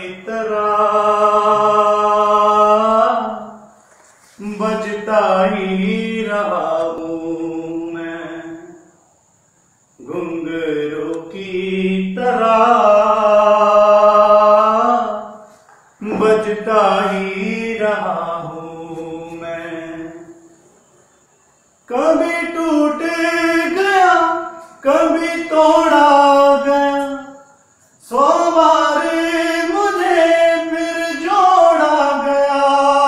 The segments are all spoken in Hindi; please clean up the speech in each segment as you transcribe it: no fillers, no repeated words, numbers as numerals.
तरह बजता ही रहा हूँ मैं, घुंघरू की तरह बजता ही रहा हूँ मैं। कभी टूट गया कभी तोड़ा गया, 100 बार मुझे फिर जोड़ा गया।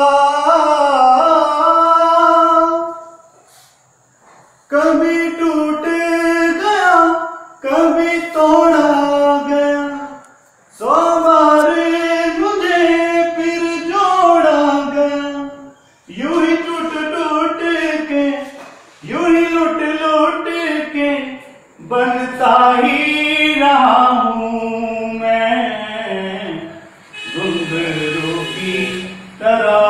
कभी टूट गया कभी तोड़ा गया, 100 बार मुझे फिर जोड़ा गया। यूं ही टूट टूट के यूं ही लुट लुट के बनता ही रहा हूँ मैं, घुंघरू की तरह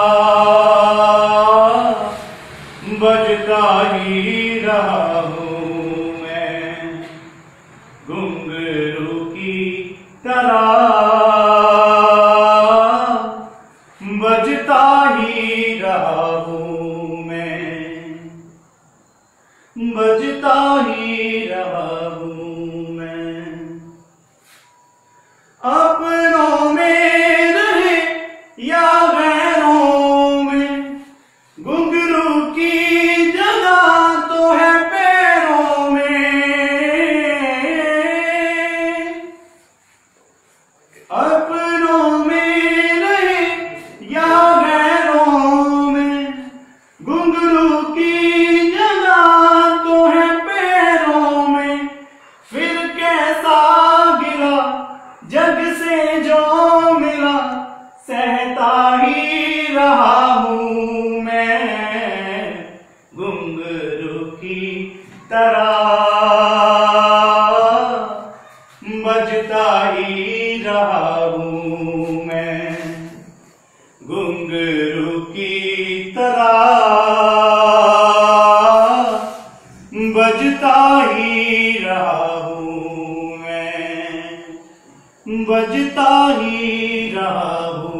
बजता ही रहा हूँ मैं, घुंघरू की तरह बजता ही रहा हूँ मैं, बजता ही रहा हूँ मैं। अपनों में रहे या गैरों में, घुंघरू की जगह तो है पैरों में। अपनों में रहे या गैरों में, घुंघरू की जगह तो है पैरों में। फिर कैसा गिला जग से जो मिला, सहता ही रहा हूँ मैं, घुंघरू की तरह बजता ही रहा हूँ मैं, घुंघरू की तरह बजता ही रहा हूँ मैं, बजता ही रहा हूँ।